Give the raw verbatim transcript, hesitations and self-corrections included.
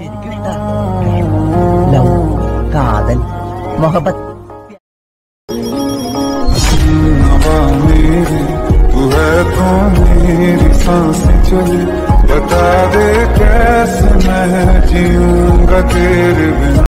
ശരിക്കും ഇഷ്ടമാണ്. ലവ്, കാതൽ, मोहब्बत। तू है तो मेरी सांसें चले, बता दे कैसे मैं जीऊंगा तेरे बिना।